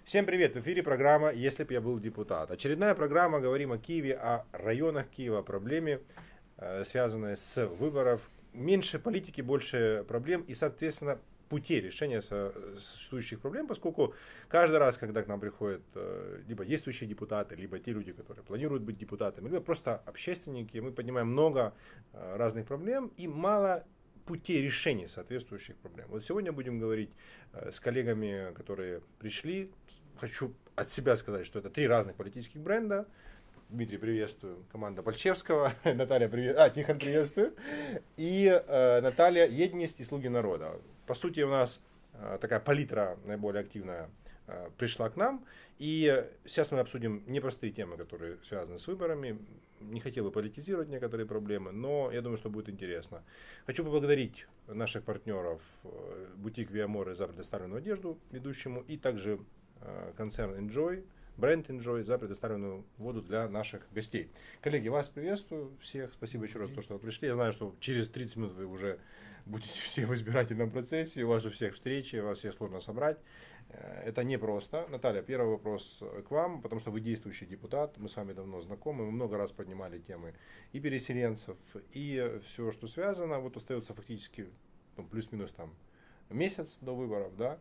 Всем привет! В эфире программа «Если б я был депутат». Очередная программа, говорим о Киеве, о районах Киева, о проблеме, связанной с выборов. Меньше политики, больше проблем и, соответственно, путей решения существующих проблем, поскольку каждый раз, когда к нам приходят либо действующие депутаты, либо те люди, которые планируют быть депутатами, либо просто общественники, мы поднимаем много разных проблем и мало путей решения соответствующих проблем. Вот сегодня будем говорить с коллегами, которые пришли. Хочу от себя сказать, что это 3 разных политических бренда. Дмитрий, приветствую. Команда Пальчевского. Наталья, привет. Тихон, приветствую. И Наталья, Единость и Слуги народа. По сути, у нас такая палитра наиболее активная пришла к нам. И сейчас мы обсудим непростые темы, которые связаны с выборами. Не хотел бы политизировать некоторые проблемы, но я думаю, что будет интересно. Хочу поблагодарить наших партнеров бутик Виаморе за предоставленную одежду ведущему и также концерн Enjoy, бренд Enjoy за предоставленную воду для наших гостей. Коллеги, вас приветствую всех. Спасибо еще раз, что вы пришли. Я знаю, что через 30 минут вы уже будете все в избирательном процессе. У вас у всех встречи, вас всех сложно собрать. Это непросто. Наталья, первый вопрос к вам, потому что вы действующий депутат. Мы с вами давно знакомы. Мы много раз поднимали темы и переселенцев, и все, что связано. Вот остается фактически плюс-минус там месяц до выборов, да.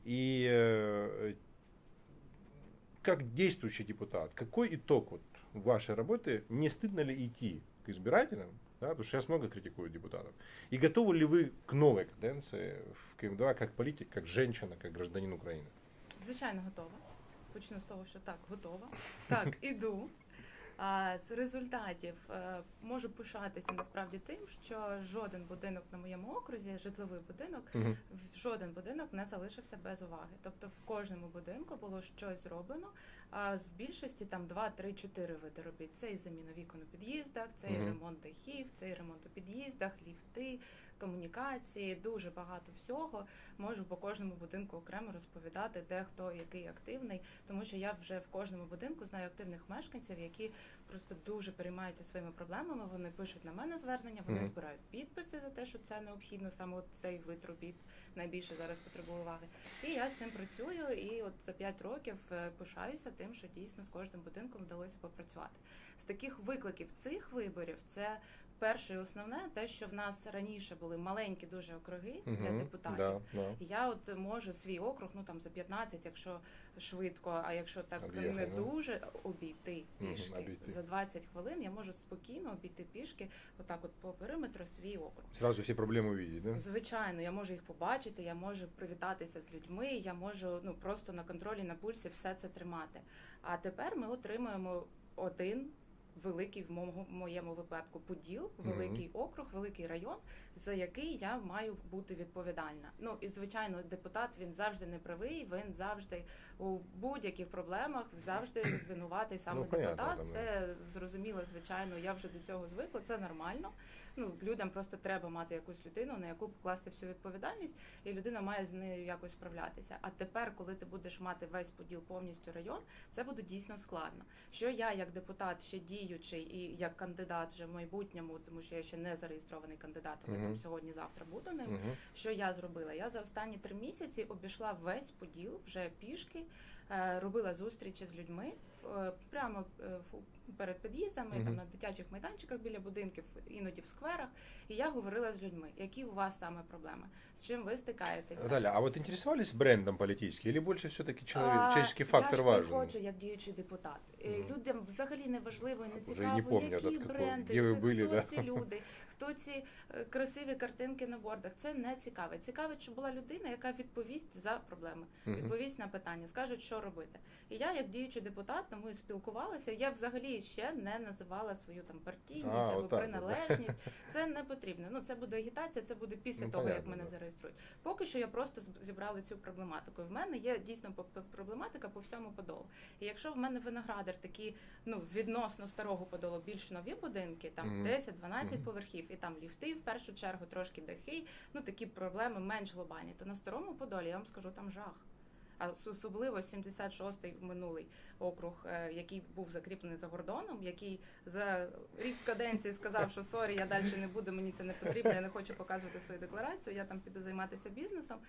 И как действующий депутат, какой итог вот вашей работы? Не стыдно ли идти к избирателям? Да, потому что сейчас много критикуют депутатов. И готовы ли ви к новій каденції в КМДА, як політик, як жінка, як гражданин України? Звичайно, готова. Почну з того, що так, готова. Так, іду. З результатів можу пишатися насправді тим, що жоден будинок на моєму окрузі, житловий будинок, жоден будинок не залишився без уваги. Тобто в кожному будинку було щось зроблено, а в більшості там 2, 3, 4 види робіт. Це і заміна вікон у під'їздах, це і ремонт дахів, це і ремонт у під'їздах, ліфти, комунікації, дуже багато всього. Можу по кожному будинку окремо розповідати, де хто який активний, тому що я вже в кожному будинку знаю активних мешканців, які просто дуже переймаються своїми проблемами, вони пишуть на мене звернення, вони збирають підписи за те, що це необхідно, саме от цей вид робіт найбільше зараз потребує уваги. І я з цим працюю, і от за 5 років пишаюся тим, що дійсно з кожним будинком вдалося попрацювати. З таких викликів цих виборів це перше і основне, те, що в нас раніше були маленькі дуже округи для депутатів. Я от можу свій округ, там за 15, якщо швидко, а якщо так не дуже, обійти пішки. За 20 хвилин я можу спокійно обійти пішки, отак от по периметру свій округ. Зразу всі проблеми увидіти, да? Звичайно, я можу їх побачити, я можу привітатися з людьми, я можу просто на контролі, на пульсі все це тримати. А тепер ми отримуємо один великий, в моєму випадку, поділ, великий округ, великий район, за який я маю бути відповідальна. І, звичайно, депутат, він завжди не правий, він завжди у будь-яких проблемах, завжди винуватий саме депутат. Це зрозуміло, звичайно, я вже до цього звикла, це нормально. Людям просто треба мати якусь людину, на яку покласти всю відповідальність, і людина має з нею якось справлятися. А тепер, коли ти будеш мати весь поділ повністю район, це буде дійсно складно. Що я, як депутат, ще діючий і як кандидат вже в майбутньому, тому що я ще не зареєстрований кандидат, але там сьогодні-завтра буду ним, що я зробила? Я за останні 3 місяці обійшла весь поділ вже пішки, робила зустрічі з людьми прямо перед під'їздами, там на дитячих майданчиках біля будинків, іноді в скверах, і я говорила з людьми, які у вас саме проблеми, з чим ви стикаєтеся. Наталя, а от інтересувались брендом політичним, або більше все-таки человеческий фактор важен? Я ж приходжу як діючий депутат. Людям взагалі не важливо, не цікаво, які бренди, хто ці люди, хто ці красиві картинки на бордах. Це не цікаве. Цікавить, щоб була людина, яка відповість за проблеми, відповість на питання, скаже, що робити. І я, як діючий депутат, ми спілкувалися, я взагалі ще не називала свою там партійність або приналежність. Це не потрібно. Це буде агітація, це буде після того, як мене зареєструють. Поки що я просто зібрала цю проблематику. І в мене є дійсно проблематика по всьому Подолу. І якщо в мене Виноградар такі, відносно старого Подолу, більш нові будинки, там 10-12 поверхів, і там ліфти в першу чергу, трошки дахи, такі проблеми менш глобальні, то на старому Подолі, я вам скажу, там жах. А особливо 76-й минулий округ, який був закріплений за Гордоном, який за рік каденції сказав, що сорі, я далі не буду, мені це не потрібно, я не хочу показувати свою декларацію, я там піду займатися бізнесом.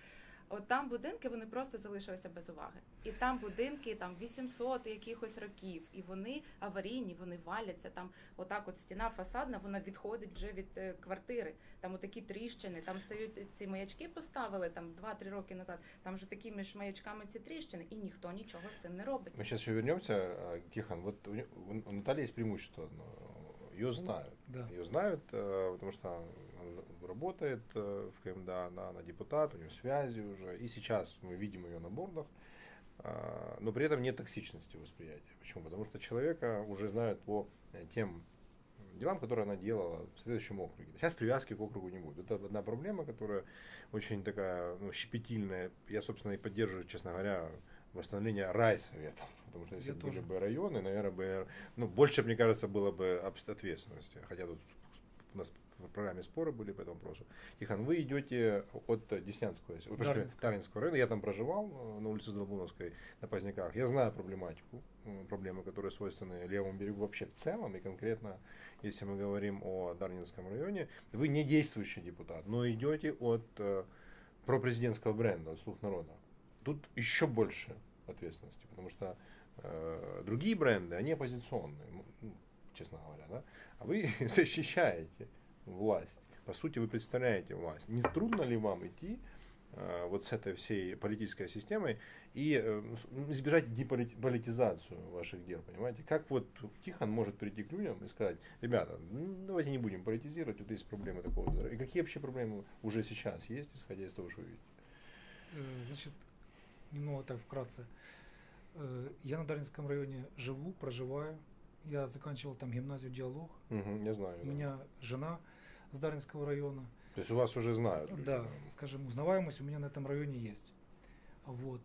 От там будинки, вони просто залишилися без уваги. І там будинки, там 800 якихось років, і вони аварійні, вони валяться. Там отак от стіна фасадна, вона відходить вже від квартири. Там отакі тріщини, там стають ці маячки поставили, там 2-3 роки назад, там вже такі між маячками ці тріщини, і ніхто нічого з цим не робить. Мы сейчас еще вернемся, Кихан. Вот у Натальи есть преимущество одно. Ее знают. Да. Ее знают, потому что она работает в КМДА, она депутат, у нее связи уже. И сейчас мы видим ее на бордах. Но при этом нет токсичности восприятия. Почему? Потому что человека уже знают по тем делам, которые она делала в следующем округе. Сейчас привязки к округу не будет. Это одна проблема, которая очень такая щепетильная. Я, собственно, и поддерживаю, честно говоря, восстановление райсоветов. Потому что если бы были бы районы, наверное, бы, больше, мне кажется, было бы ответственности. Хотя тут у нас в программе споры были по этому вопросу. Тихон, вы идете от Деснянского, Дарницкого района. Я там проживал на улице Здолбуновской на Поздняках. Я знаю проблематику, проблемы, которые свойственны левому берегу вообще в целом. И конкретно, если мы говорим о Дарницком районе, вы не действующий депутат, но идете от пропрезидентского бренда, от «Слух народа». Тут еще больше ответственности, потому что другие бренды, они оппозиционные, честно говоря, да? А вы защищаете власть. По сути, вы представляете власть. Не трудно ли вам идти вот с этой всей политической системой и избежать деполитизацию ваших дел, понимаете? Как вот Тихон может прийти к людям и сказать: ребята, давайте не будем политизировать, тут есть проблемы такого. И какие вообще проблемы уже сейчас есть, исходя из того, что вы видите? Значит, немного так вкратце. Я на Дарницком районе живу, проживаю. Я заканчивал там гимназию «Диалог». Я знаю. У меня жена с Дарницкого района. То есть у вас уже знают? Да, скажем, узнаваемость у меня на этом районе есть. Вот.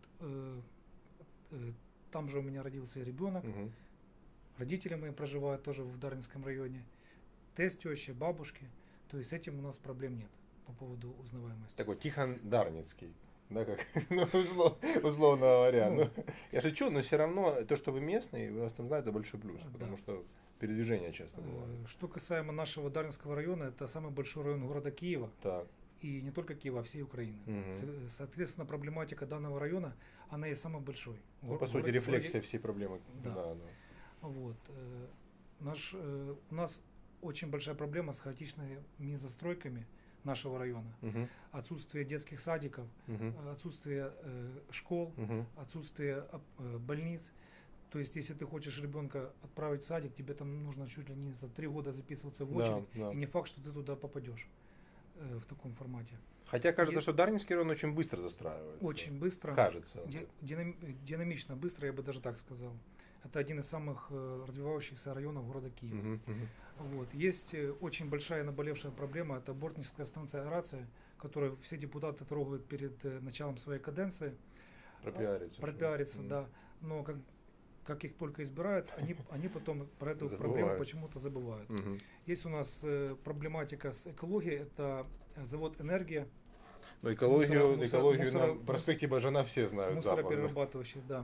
Там же у меня родился ребенок. Родители мои проживают тоже в Дарницком районе. Тесть, теща, бабушки. То есть с этим у нас проблем нет по поводу узнаваемости. Такой Тихон Дарницкий. Да, как, условно говоря. Я шучу, но все равно то, что вы местный, вас там знают, это большой плюс, потому что передвижение часто бывает. Что касаемо нашего Дарницкого района, это самый большой район города Киева. Так. И не только Киева, а всей Украины. Соответственно, проблематика данного района, она и самый большой. По сути, рефлексия всей проблемы. Да. Вот. У нас очень большая проблема с хаотичными застройками нашего района. Отсутствие детских садиков, отсутствие школ, отсутствие больниц. То есть, если ты хочешь ребенка отправить в садик, тебе там нужно чуть ли не за 3 года записываться в очередь. И не факт, что ты туда попадешь в таком формате. Хотя кажется, что Дарницкий район очень быстро застраивается. Очень быстро. Кажется. Динамично быстро, я бы даже так сказал. Это один из самых развивающихся районов города Киева. Вот. Есть очень большая наболевшая проблема, это Бортническая станция «Орация», которую все депутаты трогают перед началом своей каденции. Пропиариться, да. Но как их только избирают, они потом про эту проблему почему-то забывают. Есть у нас проблематика с экологией, это завод «Энергия». Но экологию на проспекте Бажана все знают. Мусороперерабатывающий, да.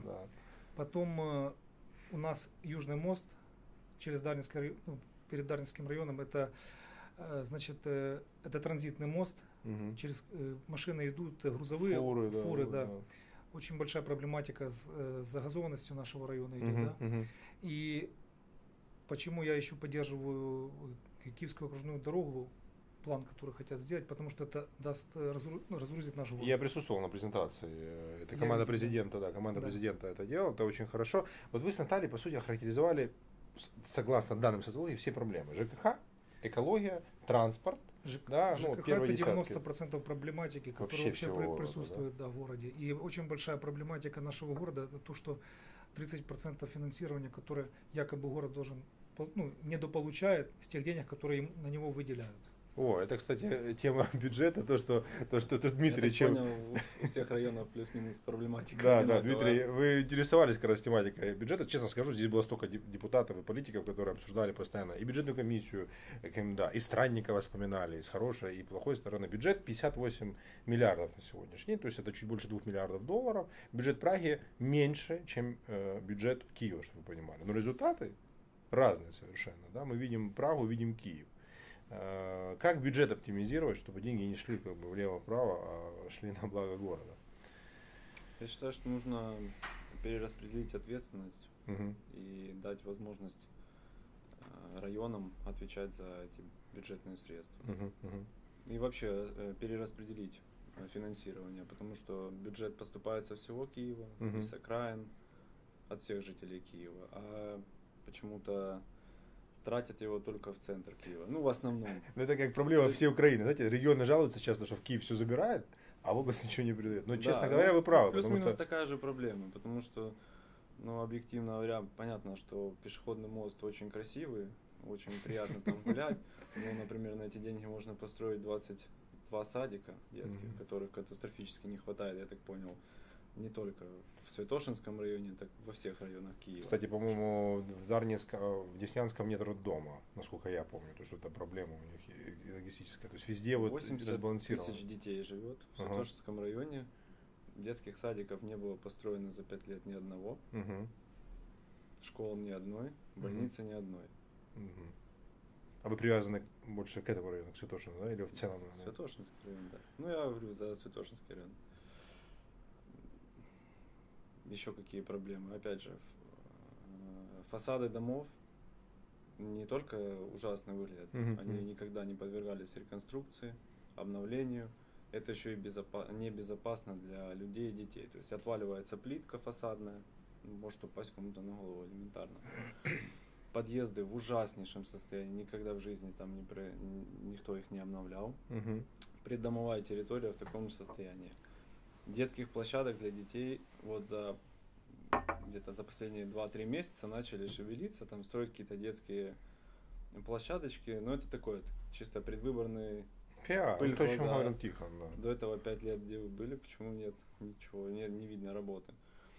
Потом у нас Южный мост через Дарницкий, перед Дарницким районом, это значит, это транзитный мост, через машины идут грузовые фуры, да. Очень большая проблематика с загазованностью нашего района идет, да. И почему я еще поддерживаю Киевскую окружную дорогу, план, который хотят сделать, потому что это разгрузит наш город. Я присутствовал на презентации. Это команда президента, президента это делала, это очень хорошо. Вот вы с Натальей, по сути, охарактеризовали, согласно данным социологии, все проблемы. ЖКХ, экология, транспорт. ЖКХ это 90% проблематики, которая вообще присутствует в городе. И очень большая проблематика нашего города, это то, что 30% финансирования, которое якобы город должен, недополучает с тех денег, которые на него выделяют. О, это, кстати, тема бюджета, то, что тут Дмитрий... Я понял, у всех районов плюс-минус проблематика. Да, Дмитрий, вы интересовались как раз тематикой бюджета. Честно скажу, здесь было столько депутатов и политиков, которые обсуждали постоянно и бюджетную комиссию КМДА, и Странникова вспоминали, и с хорошей, и плохой стороны. Бюджет 58 миллиардов на сегодняшний день, то есть это чуть больше 2 миллиардов долларов. Бюджет Праги меньше, чем бюджет Киева, чтобы вы понимали. Но результаты разные совершенно. Да? Мы видим Прагу, видим Киев. Как бюджет оптимизировать, чтобы деньги не шли влево-вправо, а шли на благо города? Я считаю, что нужно перераспределить ответственность Мгм. и дать возможность районам отвечать за эти бюджетные средства. Мгм. Мгм. И вообще перераспределить финансирование, потому что бюджет поступает со всего Киева, Мгм. из окраин, от всех жителей Киева, а почему-то тратят его только в центр Киева. Ну, в основном. Ну, это как проблема всей Украины. Знаете, регионы жалуются часто, что в Киев все забирает, а в область ничего не передает. Но, честно Да, говоря, ну, вы правы. Плюс-минус Потому что... такая же проблема, потому что, ну, объективно говоря, понятно, что пешеходный мост очень красивый, очень приятно там гулять. Но, например, на эти деньги можно построить 22 садика детских, которых катастрофически не хватает, я так понял, не только в Святошинском районе, так во всех районах Киева. Кстати, по-моему, в Деснянском нет роддома, насколько я помню. То есть это проблема у них и логистическая. То есть везде вот 80 разбалансировано. тысяч детей живет в Ага. Святошинском районе. Детских садиков не было построено за 5 лет ни одного. Мгм. Школ ни одной, больницы ни одной. Мгм. А вы привязаны больше к этому району, к Святошину, да? Или в целом? Да? Святошинский район, да. Ну, я говорю за Святошинский район. Еще какие проблемы? Опять же, фасады домов не только ужасно выглядят, Мгм, они мгм. никогда не подвергались реконструкции, обновлению. Это еще и небезопасно для людей и детей. То есть отваливается плитка фасадная, может упасть кому-то на голову элементарно. Подъезды в ужаснейшем состоянии, никогда в жизни там никто их не обновлял. Мгм. Придомовая территория в таком же состоянии. Детских площадок для детей вот где-то за последние 2-3 месяца начали шевелиться, там строить какие-то детские площадочки, но это такой чисто предвыборный. Пиар, Пыль то, о в чем глаза. говорил Тихон, да. До этого 5 лет где вы были, почему нет ничего, не видно работы.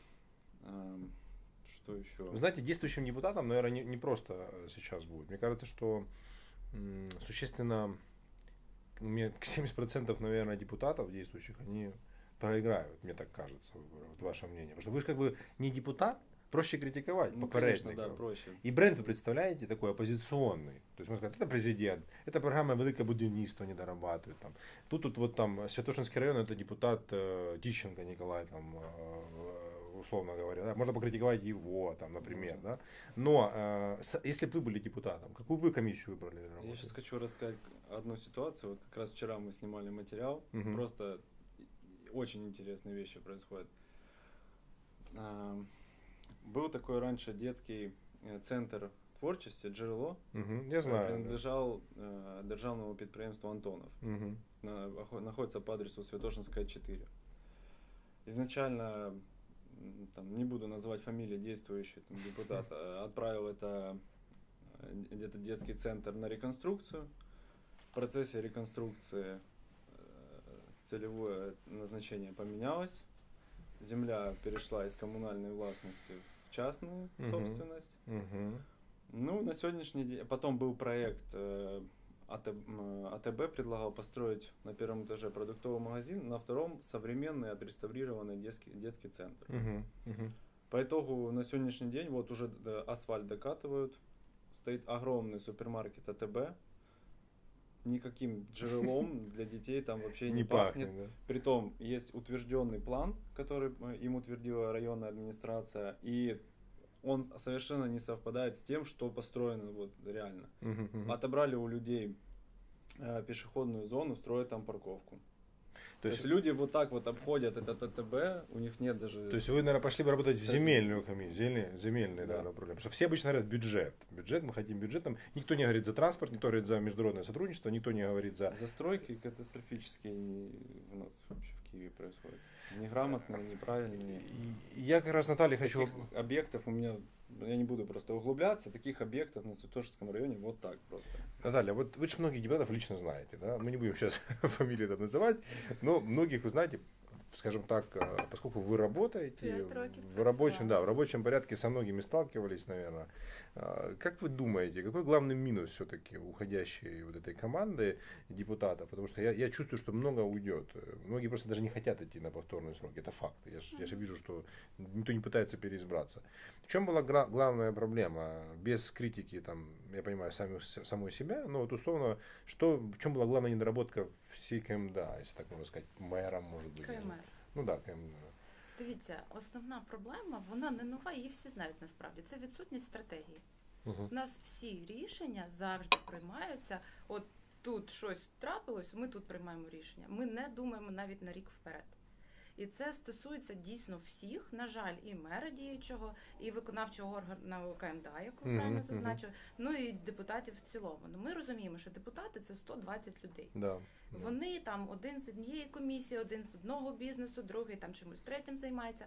Что еще? Вы знаете, действующим депутатам, наверное, не просто сейчас будет. Мне кажется, что существенно, мне 70%, наверное, депутатов действующих, они проиграют, мне так кажется, вот ваше мнение. Потому что вы же как бы не депутат, проще критиковать Ну, конечно, попередников. да, проще. И бренд вы представляете такой оппозиционный. То есть можно сказать, это президент, это программа «Велике будівництво» не дорабатывает. Там. Тут вот там Святошинский район, это депутат Тищенко Николай, там, условно говоря. Да? Можно покритиковать его, там, например. Можно. Да? Но если бы вы были депутатом, какую вы комиссию выбрали для работы? Я сейчас хочу рассказать одну ситуацию. Вот как раз вчера мы снимали материал. Мгм. Просто очень интересные вещи происходят. Был такой раньше детский центр творчости «Джерело». Мгм, я знаю. Принадлежал державному підприємству «Антонов». Мгм. Находится по адресу Святошинская, 4. Изначально, там, не буду называть фамилии действующего депутата, отправил этот детский центр на реконструкцию. В процессе реконструкции целевое назначение поменялось. Земля перешла из коммунальной властности в частную Мгм. собственность. Мгм. Ну, на сегодняшний день, потом был проект, АТБ предлагал построить на первом этаже продуктовый магазин, на втором современный отреставрированный детский центр. Мгм. Мгм. По итогу на сегодняшний день вот уже асфальт докатывают, стоит огромный супермаркет АТБ, никаким джерелом для детей там вообще не пахнет. Да? Притом есть утвержденный план, который им утвердила районная администрация, и он совершенно не совпадает с тем, что построено вот реально. Мгм. Мгм. Отобрали у людей пешеходную зону, строят там парковку. То То есть есть, люди вот так вот обходят этот АТБ, у них нет даже... то есть вы, наверное, пошли бы работать в земельную комиссию, земельные, Да. наверное, проблемы. Потому что все обычно говорят бюджет. Бюджет, мы хотим бюджетом. Никто не говорит за транспорт, никто говорит за международное сотрудничество, никто не говорит за... Застройки катастрофические у нас вообще в Киеве происходят. Неграмотные, неправильные. И я как раз, Наталья, хочу... Таких объектов у меня, я не буду просто углубляться, таких объектов на Святошинском районе вот так просто. Наталья, вот вы же многих депутатов лично знаете, да? Мы не будем сейчас фамилии там называть, но многих вы знаете, скажем так, поскольку вы работаете 5 років в рабочем, працювала. да, в рабочем порядке со многими сталкивались, наверное. Как вы думаете, какой главный минус все-таки уходящей вот этой команды депутатов? Потому что я чувствую, что много уйдет. Многие просто даже не хотят идти на повторный срок. Это факт. Я же вижу, что никто не пытается переизбраться. В чем была главная проблема? Без критики, там, я понимаю, самой себя, но вот условно, в чем была главная недоработка всей КМДА, если так можно сказать, мэром, может быть? КМР. Ну да, КМДА. Дивіться, основна проблема, вона не нова, її всі знають насправді. Це відсутність стратегії. У нас всі рішення завжди приймаються, от тут щось трапилось, ми тут приймаємо рішення. Ми не думаємо навіть на рік вперед. І це стосується дійсно всіх, на жаль, і мера діючого, і виконавчого органу КМДА, як ви правильно зазначили, ну і депутатів в цілому. Ну, ми розуміємо, що депутати – це 120 людей. Да. Вони там один з однієї комісії, один з одного бізнесу, другий там чимось третім займається.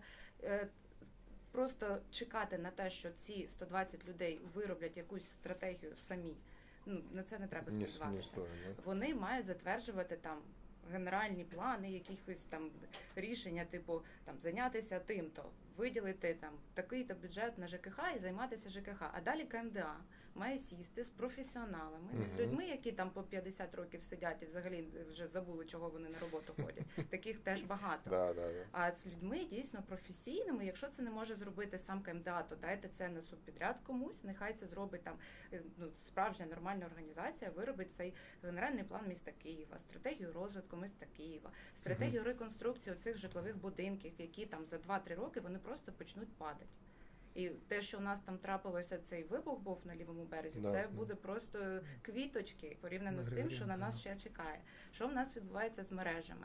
Просто чекати на те, що ці 120 людей вироблять якусь стратегію самі, ну, на це не треба сподіватися. Вони мають затверджувати там генеральні плани, якихось там рішення, типу там зайнятися тим-то, виділити там такий-то бюджет на ЖКХ і займатися ЖКХ. А далі КМДА має сісти з професіоналами, не з людьми, які там по 50 років сидять і взагалі вже забули, чого вони на роботу ходять. Таких теж багато. А з людьми дійсно професійними, якщо це не може зробити сам КМДА, то дайте це на субпідряд комусь, нехай це зробить там справжня нормальна організація, виробить цей генеральний план міста Києва, стратегію розвитку міста Києва, стратегію реконструкції цих житлових будинків, які там за 2-3 роки вони просто почнуть падати. І те, що у нас там трапилося, цей вибух був на лівому березі, це буде просто квіточки порівняно з тим, що на нас ще чекає. Що в нас відбувається з мережами?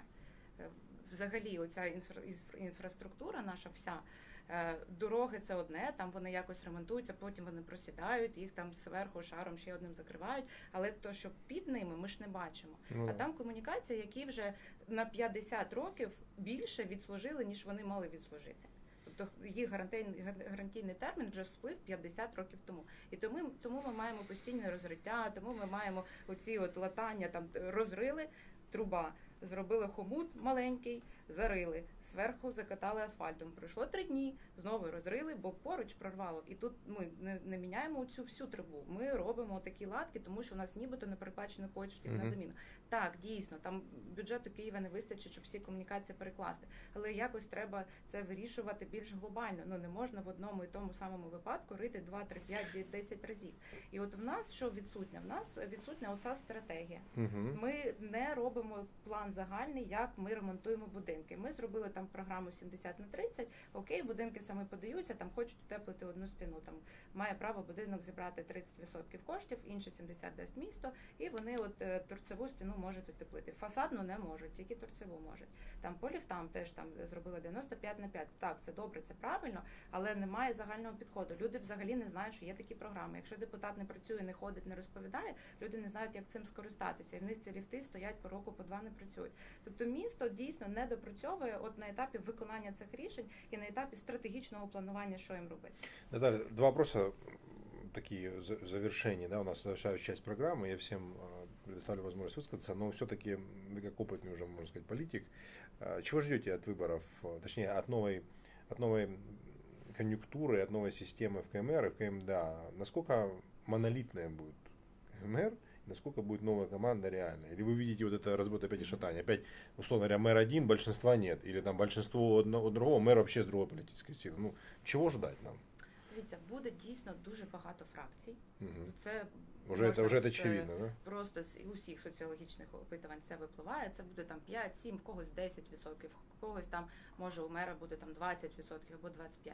Взагалі, оця інфраструктура наша вся, дороги – це одне, там вони якось ремонтуються, потім вони просідають, їх там зверху шаром ще одним закривають, але то, що під ними, ми ж не бачимо. А там комунікації, які вже на 50 років більше відслужили, ніж вони мали відслужити. Тобто їх гарантійний термін вже всплив 50 років тому. І тому ми маємо постійне розриття, тому ми маємо оці от латання, там розрили, труба, зробили хомут маленький, зарили, зверху закатали асфальтом. Пройшло 3 дні, знову розрили, бо поруч прорвало. І тут ми не міняємо цю всю трубу. Ми робимо такі латки, тому що у нас нібито не передбачено коштів на заміну. Так, дійсно, там бюджету Києва не вистачить, щоб всі комунікації перекласти. Але якось треба це вирішувати більш глобально. Ну, не можна в одному і тому самому випадку рити 2, 3, 5, 10 разів. І от в нас що відсутня? В нас відсутня оця стратегія. Ми не робимо план загальний, як ми ремонтуємо будинки. Ми зробили там програму 70/30, окей, будинки самі подаються, там хочуть утеплити одну стіну, там має право будинок зібрати 30% коштів, інші 70% дасть місто, і вони от торцеву стіну можуть утеплити. Фасадну не можуть, тільки торцеву можуть. Там по ліфтам теж там зробили 95/5. Так, це добре, це правильно, але немає загального підходу. Люди взагалі не знають, що є такі програми. Якщо депутат не працює, не ходить, не розповідає, люди не знають, як цим скористатися. І в них ці ліфти стоять по року, по 2 не працюють. Тобто місто дійсно не допрацьовує от на етапі виконання цих рішень і на етапі стратегічного планування, що їм робити. Наталья, 2 вопроса такие в завершении, да, у нас завершающая часть программы, я всем предоставлю возможность высказаться, но все-таки вы как опытный уже, можно сказать, политик, чего ждете от выборов, точнее от новой конъюнктуры, от новой системы в КМР и в КМДА? Насколько монолитная будет КМР, насколько будет новая команда реальная? Или вы видите вот это разброд опять и шатание? Опять, условно говоря, мэр один, большинства нет, или там большинство одного другого, мэр вообще с другой политической силы. Ну, чего ждать нам? Дивіться, буде дійсно дуже багато фракцій. Це Уже это очевидно, да? Просто з усіх соціологічних опитувань це випливає. Це буде там 5-7, в когось 10%, в когось там, може, у мера буде там 20% або 25%.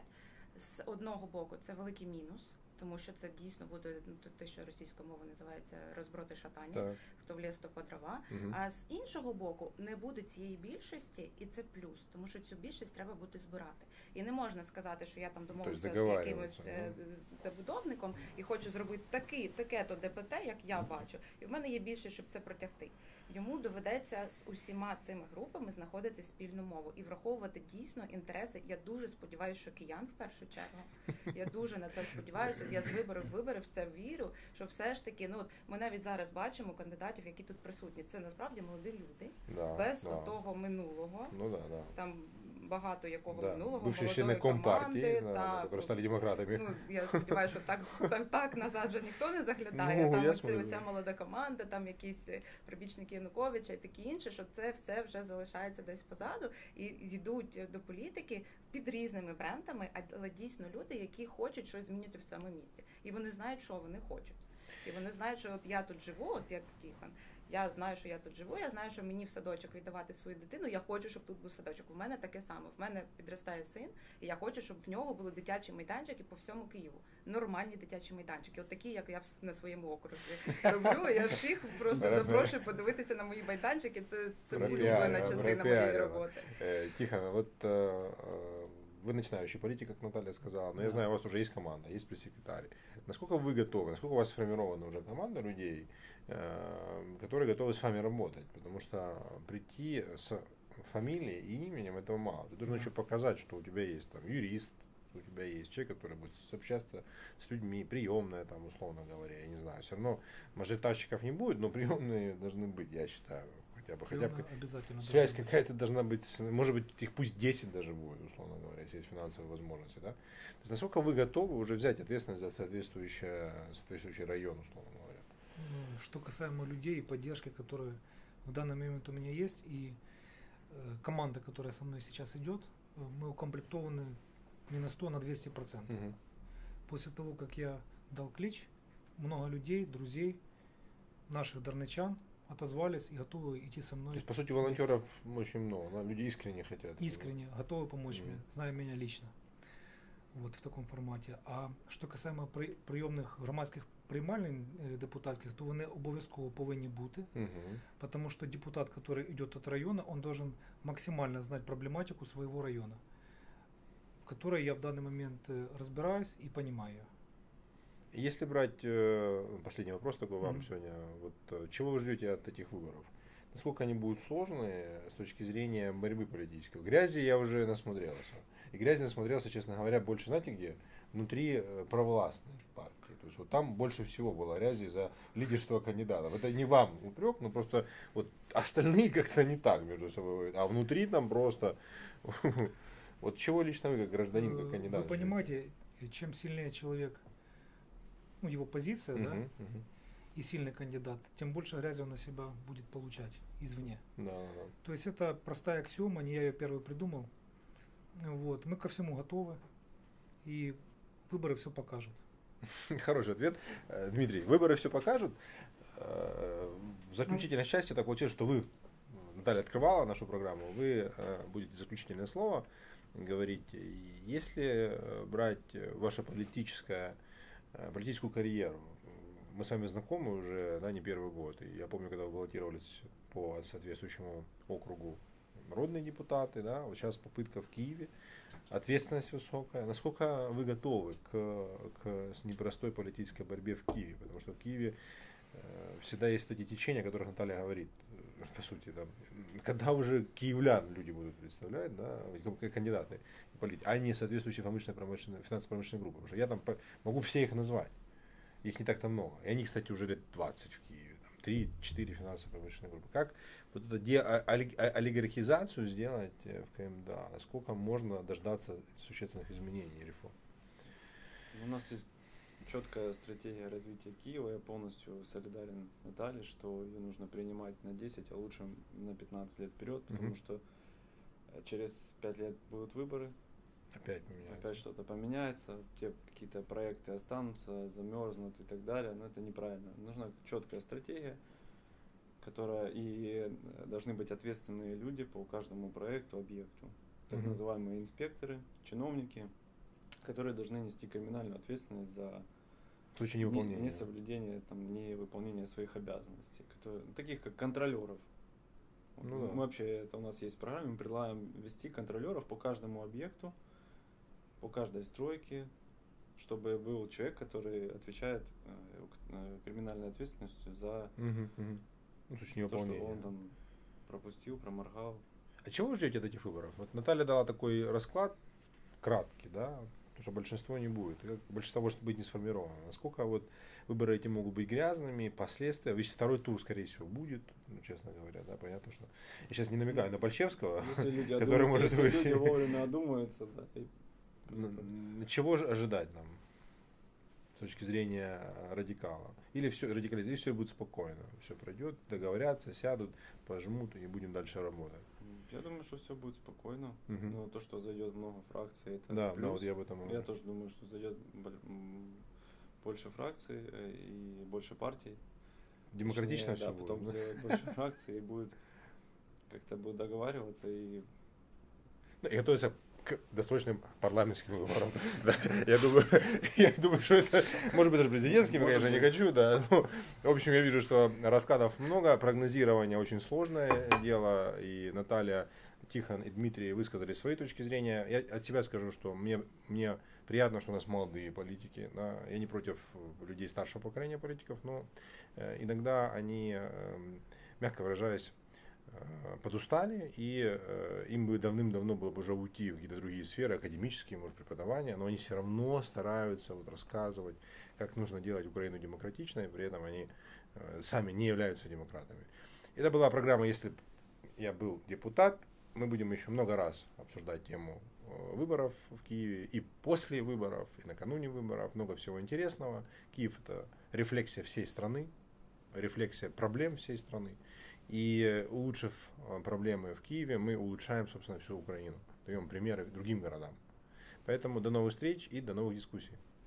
З одного боку, це великий мінус, тому що це дійсно буде те, що російською мовою називається розброд і шатання, так. Хто в ліс, то по дрова. А з іншого боку, не буде цієї більшості, і це плюс, тому що цю більшість треба буде збирати. І не можна сказати, що я там домовився з якимось забудовником і хочу зробити таке-то ДПТ, як я бачу, і в мене є більше, щоб це протягти. Йому доведеться з усіма цими групами знаходити спільну мову і враховувати дійсно інтереси. Я дуже сподіваюся, що киян в першу чергу. Я дуже на це сподіваюся. Я з виборів в це вірю, що все ж таки, ну, ми навіть зараз бачимо кандидатів, які тут присутні. Це насправді молоді люди, без того минулого. Там багато якого минулого, молодої команди. Які стали демократами. Ну, я сподіваюся, що так назад вже ніхто не заглядає. Там оця молода команда, там якісь прибічники Януковича і такі інші, що це все вже залишається десь позаду і йдуть до політики під різними брендами, але дійсно люди, які хочуть щось змінити в цьому місті. І вони знають, що вони хочуть. І вони знають, що от я тут живу, от як Тихон, Я знаю, що я тут живу, я знаю, що мені в садочок віддавати свою дитину, я хочу, щоб тут був садочок. У мене таке саме. В мене підростає син, і я хочу, щоб в нього були дитячі майданчики по всьому Києву. Нормальні дитячі майданчики. От такі, як я на своєму окрузі роблю. Я всіх просто запрошую подивитися на мої майданчики. Це улюблена частина моєї роботи. Тихо, вот вы начинающий политик, как Наталья сказала, но я знаю, у вас уже есть команда, есть пресс-секретарь. Насколько вы готовы, насколько у вас сформирована уже команда людей, которые готовы с вами работать? Потому что прийти с фамилией и именем этого мало. Ты должен еще показать, что у тебя есть там юрист, у тебя есть человек, который будет общаться с людьми, приемная там, условно говоря, я не знаю. Все равно мажоритарщиков не будет, но приемные должны быть, я считаю. Хотя бы обязательно связь какая-то должна быть, может быть, их пусть 10 даже будет, условно говоря, если есть финансовые возможности. Да? То есть, насколько вы готовы уже взять ответственность за соответствующий район, условно говоря? Что касаемо людей и поддержки, которые в данный момент у меня есть, и команда, которая со мной сейчас идет, мы укомплектованы не на 100, а на 200%. Угу. После того, как я дал клич, много людей, друзей, наших дарничан отозвались и готовы идти со мной. То есть, по сути, волонтеров очень много, да? Люди искренне хотят. Искренне готовы помочь мне, зная меня лично. Вот в таком форматі. А що касаємо прийомних громадських приймальних депутатських, то вони обов'язково повинні бути, потому что депутат, который идет от района, он должен максимально знать проблематику своего района, в которой я в данный момент разбираюсь и понимаю. Если брать, последний вопрос такой вам сегодня, вот чего вы ждете от этих выборов? Насколько они будут сложные с точки зрения борьбы политической? В грязи я уже насмотрелся. И грязи насмотрелся, честно говоря, больше, знаете где? Внутри провластной партии. То есть вот там больше всего было грязи за лидерство кандидатов. Это не вам упрек, но просто вот остальные как-то не так между собой. А внутри там просто... Вот чего лично вы, как гражданин, как кандидат? Вы понимаете, чем сильнее человек, ну, его позиция, да, и сильный кандидат, тем больше грязи он на себя будет получать извне. Да. То есть это простая аксиома, не я ее первый придумал. Вот. Мы ко всему готовы, и выборы все покажут. Хороший ответ. Дмитрий, выборы все покажут. В заключительной части так получилось, что вы, Наталья открывала нашу программу, вы будете заключительное слово говорить. Если брать вашу политическую карьеру, мы с вами знакомы уже, да, не первый год. И я помню, когда вы баллотировались по соответствующему округу народные депутаты, да, вот сейчас попытка в Киеве, ответственность высокая. Насколько вы готовы к непростой политической борьбе в Киеве? Потому что в Киеве всегда есть эти течения, о которых Наталья говорит, по сути, там, когда уже киевлян люди будут представлять, да, как кандидаты, а не соответствующие финансово-промышленные группы. Потому что я там могу все их назвать. Их не так-то много. И они, кстати, уже лет 20 в Киеве. 3-4 финансово-промышленные группы. Как вот эту олигархизацию сделать в КМДА? Насколько можно дождаться существенных изменений и реформ? У нас есть четкая стратегия развития Киева. Я полностью солидарен с Натальей, что ее нужно принимать на 10, а лучше на 15 лет вперед, потому что через 5 лет будут выборы. Опять что-то поменяется, те какие-то проекты останутся, замерзнут и так далее, но это неправильно. Нужна четкая стратегия, которая и должны быть ответственные люди по каждому проекту, объекту. Так называемые инспекторы, чиновники, которые должны нести криминальную ответственность за несоблюдение, невыполнение своих обязанностей, таких как контролеров. Мы вообще, это у нас есть в программе, мы предлагаем ввести контролеров по каждому объекту, по каждой стройке, чтобы был человек, который отвечает криминальной ответственностью за то, что он там пропустил, проморгал. А чего вы ждете от этих выборов? Вот Наталья дала такой расклад краткий, да, потому что большинство не будет. Большинство может быть не сформировано. Насколько вот выборы эти могут быть грязными, последствия. Ведь второй тур, скорее всего, будет, честно говоря, да, понятно, что. Я сейчас не намекаю на Большевского, который может быть. Если люди вовремя одумаются, да. Чего же ожидать нам с точки зрения радикала? Или все радикализм, или все будет спокойно, все пройдет, договорятся, сядут, пожмут и будем дальше работать. Я думаю, что все будет спокойно. Но то, что зайдет много фракций, это да, плюс. Да, вот я об этом говорю. Я тоже думаю, что зайдет больше фракций и больше партий. демократично точнее, все да, будет. потом сделать больше фракций и будет как-то будут договариваться и И готовится к досрочным парламентским выборам. Да, я думаю, что это, может быть, даже президентским, конечно, не хочу, да. Но, в общем, я вижу, что раскладов много, прогнозирование очень сложное дело, и Наталья, Тихон и Дмитрий высказали свои точки зрения. Я от себя скажу, что мне приятно, что у нас молодые политики. Да. Я не против людей старшего поколения политиков, но иногда они, мягко выражаясь, подустали, и им бы давным-давно было бы уже уйти в какие-то другие сферы, академические, может, преподавания, но они все равно стараются вот рассказывать, как нужно делать Украину демократичной, при этом они сами не являются демократами. Это была программа «Если б я был депутат». Мы будем еще много раз обсуждать тему выборов в Киеве, и после выборов, и накануне выборов, много всего интересного. Киев – это рефлексия всей страны, рефлексия проблем всей страны. И улучшив проблемы в Киеве, мы улучшаем, собственно, всю Украину. Даем примеры другим городам. Поэтому до новых встреч и до новых дискуссий.